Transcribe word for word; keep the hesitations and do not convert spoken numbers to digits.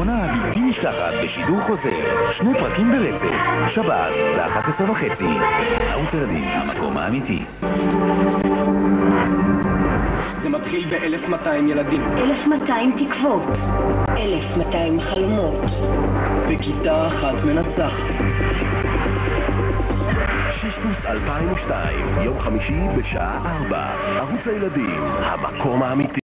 העונה הבלתי נשכחת בשידור חוזר, שני פרקים ברצף, שבת ב-אחת עשרה וחצי. ערוץ ילדים, המקום האמיתי. זה מתחיל ב-אלף מאתיים ילדים. אלף מאתיים תקוות. אלף מאתיים חלומות. בכיתה אחת מנצחת. ששטוס אלפיים ושתיים, יום חמישי בשעה ארבע. ערוץ הילדים, המקום האמיתי.